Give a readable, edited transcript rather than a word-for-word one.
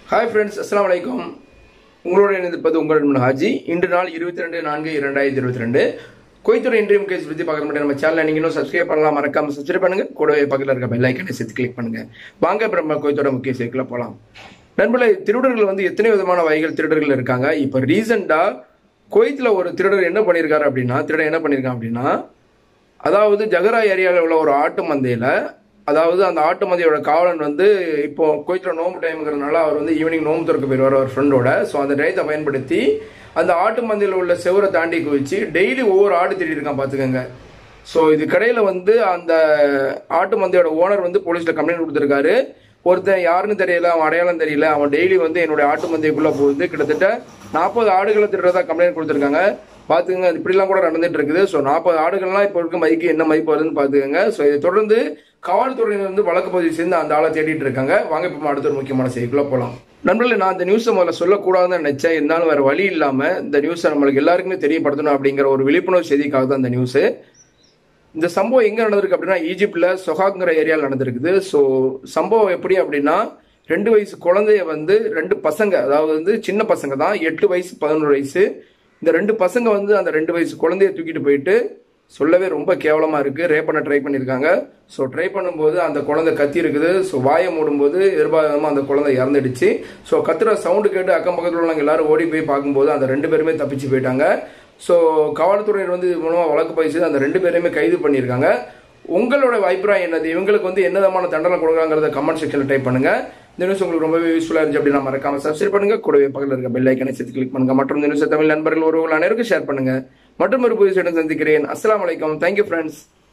Hi friends, Assalamu alaikum. உங்களோட இணைந்திருப்பது உங்கள் ஹாஜி. இன்று நாள் 22/4/2022 குவைத்தோட இன்ட்ரீம் கேஸ் பத்தி பார்க்க முடியும். நம்ம சேனலை நீங்க இன்னும் சப்ஸ்கிரைப் பண்ணலாம், மறக்காம சப்ஸ்கிரைப் பண்ணுங்க. கூடவே பக்கத்துல இருக்க பெல் ஐகானை சேர்த்து கிளிக் பண்ணுங்க. வாங்க இப்ப நம்ம குவைத்தோட முக்கிய செய்திக்குள்ள போலாம். நண்பர்களே, திருடர்கள் வந்து எத்தனை விதமான வகைகள் திருடர்கள் இருக்காங்க. இப்ப ரீசெண்டா குவைத்துல ஒரு திருடன் என்ன பண்ணிருக்காரு அப்படின்னா அதாவது ஜகரா ஏரியாவில் உள்ள ஒரு ஆட்டு மந்தையில, அதாவது அந்த ஆட்டு மந்தையோட காவலன் வந்து இப்போ குவைத்தில் நோம்பு டைம்ங்கிறதுனால அவர் வந்து ஈவினிங் நோம்பு திறக்க போயிடுவார் அவர் ஃப்ரெண்டோட. ஸோ அந்த டயத்தை பயன்படுத்தி அந்த ஆட்டு மந்தையில் உள்ள செவரை தாண்டி குவிச்சு டெய்லி ஒவ்வொரு ஆடு தேடி இருக்கான் பார்த்துக்கோங்க. ஸோ இது கடையில் வந்து அந்த ஆட்டு மந்தையோட ஓனர் வந்து போலீஸில் கம்ப்ளைண்ட் கொடுத்துருக்காரு. ஒருத்தன் யாருன்னு தெரியல, அவன் அடையாளம் தெரியல, அவன் டெய்லி வந்து என்னுடைய ஆட்டு மந்தைக்குள்ளே போகுது, கிட்டத்தட்ட 40 ஆடுகளை திருடுறதா கம்ப்ளைண்ட் கொடுத்துருக்காங்க. பார்த்துக்கங்க, இப்படிலாம் கூட நடந்துட்டு இருக்குது. ஸோ 40 ஆடுகள்லாம் இப்போ இருக்க மதிக்கு என்ன மதிப்பு வருதுன்னு பார்த்துக்கோங்க. ஸோ இதை தொடர்ந்து காவல்துறையினர் வந்து வழக்கு பதிவு சேர்ந்து அந்த ஆளை தேடிட்டு இருக்காங்க. வாங்க இப்போ அடுத்த ஒரு முக்கியமான செய்திக்குள்ள போகலாம். நண்பர்களே, நான் இந்த நியூஸை முதல்ல சொல்லக்கூடாதுன்னு நினைச்சேன். இருந்தாலும் வேற வழி இல்லாம இந்த நியூஸை நம்மளுக்கு எல்லாருக்குமே தெரியப்படுத்தணும் அப்படிங்கிற ஒரு விழிப்புணர்வு செய்திக்காக தான் இந்த நியூஸ். இந்த சம்பவம் எங்க நடந்திருக்கு அப்படின்னா ஈஜிப்ட்ல சொஹாக்ங்கிற ஏரியாவில் நடந்திருக்குது. ஸோ சம்பவம் எப்படி அப்படின்னா 2 வயசு குழந்தைய வந்து 2 பசங்க, அதாவது வந்து சின்ன பசங்க தான், 8 வயசு 11 வயசு, இந்த 2 பசங்க வந்து அந்த 2 வயசு குழந்தைய தூக்கிட்டு போயிட்டு சொல்லவே ரொம்ப கேவலமா இருக்கு, ரேப் பண்ண ட்ரை பண்ணியிருக்காங்க. ஸோ ட்ரை பண்ணும்போது அந்த குழந்தை கத்தி இருக்குது. ஸோ வாயை மூடும்போது எதிர்பாராம அந்த குழந்தை இறந்துடுச்சு. ஸோ கத்துற சவுண்டு கேட்டு அக்கம் பக்கத்தில் உள்ளவங்க எல்லாரும் ஓடி போய் பார்க்கும்போது அந்த 2 பேருமே தப்பிச்சு போயிட்டாங்க. ஸோ காவல்துறையினர் வந்து இது மூலமாக வழக்கு பதிவு செய்து அந்த 2 பேரையுமே கைது பண்ணியிருக்காங்க. உங்களோட அபிப்பிராயம் என்னது? இவங்களுக்கு வந்து என்ன விதமான தண்டனை கொடுக்குறாங்கிறத கமெண்ட் செக்ஷனில் டைப் பண்ணுங்க. இந்த நியூஸ் உங்களுக்கு ரொம்பவே யூஸ்ஃபுல்லாக இருந்துச்சு அப்படின்னா மறக்காம சப்ஸ்கிரைப் பண்ணுங்க. கூடவே பக்கத்தில் இருக்க பெல் ஐகானை சேர்த்து கிளிக் பண்ணுங்க. மற்றும் இந்த நியூஸ் தமிழ் நண்பர்கள் ஒருவர் அனைவருக்கும் ஷேர் பண்ணுங்க. மற்றும் ஒரு புதிய செய்தியுடன் சந்திக்கிறேன். அஸ்ஸலாமு அலைக்கும். Thank you friends.